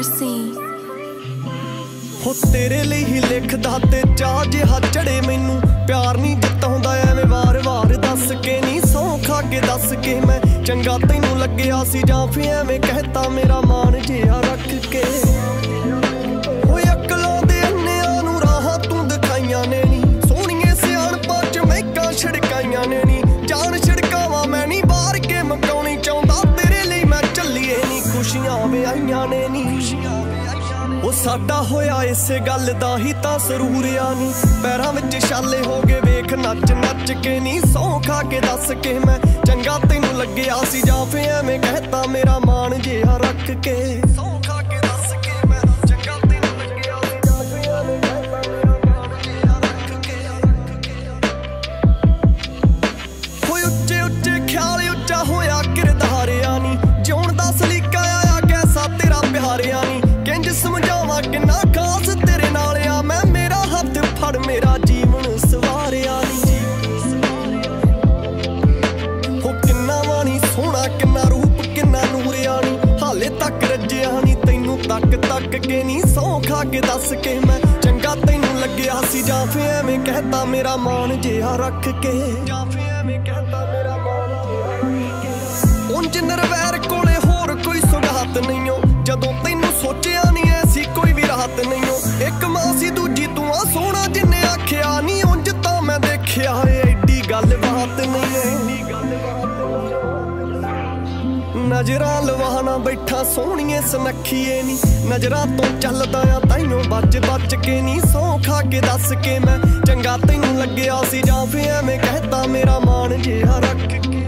mercy हो तेरे लिए ही लिखदा ते चाह जिहा चढ़े मैनू प्यार नहीं जिताउंदा एवें वार वार दस के नहीं सौ खा के दस के मैं चंगा तैनू लग्या सी जां फिर एवें कहता मेरा मान जिहा रख के ओए अकलों दे अन्नियां नू राहां तू दिखाइयां ने नी सोहणीए सियाणपां च महकां छिड़काइयां ने नी जान छिड़कावां मैं नहीं बाहर के मकाउणी चाहुंदा तेरे लिए मैं झल्लीए नी खुशियां विआईयां ने नी ਉਹ ਸਾਡਾ ਹੋਇਆ ਇਸੇ ਗੱਲ ਦਾ ਹੀ ਤਾਂ ਸਰੂਰ ਆ ਨੀ ਪੈਰਾਂ ਵਿੱਚ ਛਾਲੇ ਹੋ ਗਏ ਵੇਖ ਨੱਚ ਨੱਚ ਕੇ ਨੀ ਸੌਂ ਖਾ ਕੇ ਦੱਸ ਕੇ ਮੈਂ ਚੰਗਾ ਤੈਨੂੰ ਲੱਗਿਆ ਸੀ ਜਾਂ ਫੇ ਐਵੇਂ ਕਹਿਤਾ ਮੇਰਾ ਮਾਣ ਜਿਹਾ ਰੱਖ ਕੇ ਸੌਂ ਖਾ ਕੇ ਦੱਸ ਕੇ ਮੈਂ ਚੰਗਾ ਤੈਨੂੰ ਲੱਗਿਆ ਸੀ ਜਾਂ ਫੇ ਐਵੇਂ ਕਹਿਤਾ ਮੇਰਾ ਮਾਣ ਜਿਹਾ ਰੱਖ ਕੇ ਹੋਏ ਉੱਚੇ ਉੱਚੇ ਖਿਆਲ ਉੱਚਾ ਹੋਇਆ ਕਿਰਦਾਰਿਆ ਨੀ ਜਿਉਣ ਦਾ ਸਲੀਕਾ ਆਇਆ ਕੈਸਾ ਤੇਰਾ ਪਿਆਰਿਆ ਨੀ ਕਿੰਜ ਸਮਝਾਵਾਂ ਕਿੰਨਾ ਖਾਸ ਤੇਰੇ ਨਾਲ ਆ ਮੈਂ ਮੇਰਾ ਹੱਥ ਫੜ ਮੇਰਾ ਜੀਵਨ ਸਵਾਰਿਆ ਨੀ ਹੋ ਕਿੰਨਾ ਵਾਣੀ ਸੋਹਣਾ ਕਿੰਨਾ ਰੂਪ ਕਿੰਨਾ ਨੂਰਿਆ ਨੀ ਹਾਲੇ ਤੱਕ ਰੱਜਿਆ ਨੀ ਤੈਨੂੰ ਤੱਕ ਤੱਕ ਕੇ ਨੀ ਸੌਂ ਖਾ ਕੇ ਦੱਸ ਕੇ ਮੈਂ ਚੰਗਾ ਤੈਨੂੰ ਲੱਗਿਆ ਸੀ ਜਾਂ ਫੇ ਐਵੇਂ ਕਹਿਤਾ ਮੇਰਾ ਮਾਣ ਜਿਹਾ ਰੱਖ ਕੇ ਜਾਂ ਫੇ ਐਵੇਂ ਕਹਿਤਾ ਮੇਰਾ ਮਾਣ ਜਿਹਾ ਰੱਖ ਕੇ ਉਂਝ ਨਿਰਵੈਰ ਕੋਲੇ ਹੋਰ ਕੋਈ ਸੁਗਾਤ ਨਹੀਂ ਓ ਜਦੋਂ ਤੈਨੂੰ ਸੋਚਿਆ ਨਹੀਂ ਐਸੀ ਕੋਈ ਵੀ ਰਾਹਤ ਨਹੀਂ ਓ ਇੱਕ ਮਾਂ ਸੀ ਦੂਜੀ ਤੂੰ ਆ ਸੋਹਣਾ ਜਿੰਨੇ ਆਖਿਆ ਨਹੀਂ ਉਂਝ ਤਾਂ ਮੈਂ ਦੇਖਿਆ ਐਡੀ ਗੱਲ ਬਾਤ ਨਹੀਂ ਐ ਨਜ਼ਰਾਂ ਲਵਾਣਾ ਬੈਠਾ ਸੋਹਣੀਏ ਸੁਨੱਖੀਏ ਨੀ ਨਜ਼ਰਾਂ ਤੋਂ ਚੱਲਦਾ ਆ ਤੈਨੂੰ ਬਚ ਬਚ ਕੇ ਨੀ ਸੌਂ ਖਾ ਕੇ ਦੱਸ ਕੇ ਮੈਂ ਚੰਗਾ ਤੈਨੂੰ ਲੱਗਿਆ ਸੀ ਜਾਂ ਫੇ ਐਵੇਂ ਕਹਿਤਾ ਮੇਰਾ ਮਾਣ ਜਿਹਾ ਰੱਖ ਕੇ